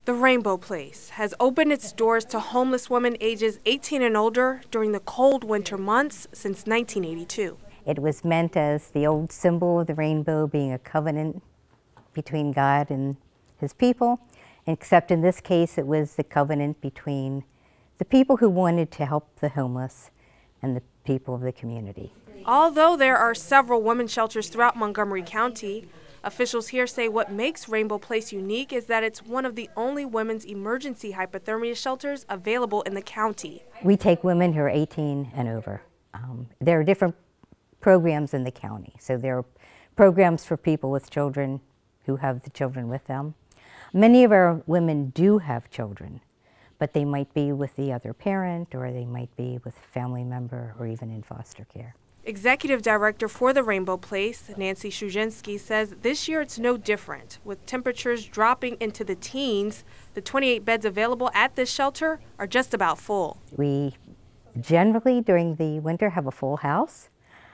The Rainbow Place has opened its doors to homeless women ages 18 and older during the cold winter months since 1982. It was meant as the old symbol of the rainbow being a covenant between God and His people, except in this case it was the covenant between the people who wanted to help the homeless and the people of the community. Although there are several women's shelters throughout Montgomery County, officials here say what makes Rainbow Place unique is that it's one of the only women's emergency hypothermia shelters available in the county. We take women who are 18 and over. There are different programs in the county. So there are programs for people with children who have the children with them. Many of our women do have children, but they might be with the other parent, or they might be with a family member, or even in foster care. Executive Director for the Rainbow Place, Nancy Sushinsky, says this year it's no different. With temperatures dropping into the teens, the 28 beds available at this shelter are just about full. We generally, during the winter, have a full house.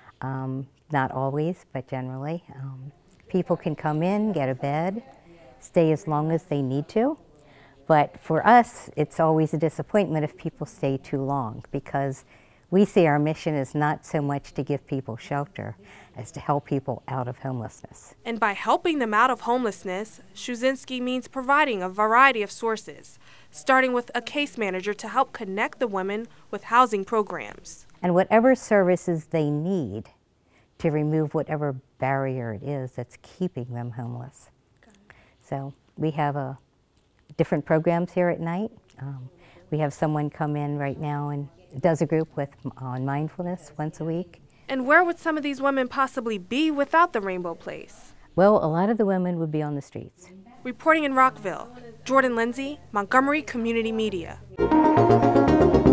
Not always, but generally. People can come in, get a bed, stay as long as they need to. But for us, it's always a disappointment if people stay too long, because we see our mission is not so much to give people shelter as to help people out of homelessness. And by helping them out of homelessness, Sushinsky means providing a variety of sources, starting with a case manager to help connect the women with housing programs. And whatever services they need to remove whatever barrier it is that's keeping them homeless. So we have different programs here at night. We have someone come in right now and does a group on mindfulness once a week. And where would some of these women possibly be without the Rainbow Place? Well, a lot of the women would be on the streets. Reporting in Rockville, Jordan Lindsay, Montgomery Community Media.